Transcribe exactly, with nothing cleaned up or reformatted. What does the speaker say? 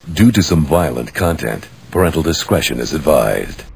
Due to some violent content, parental discretion is advised.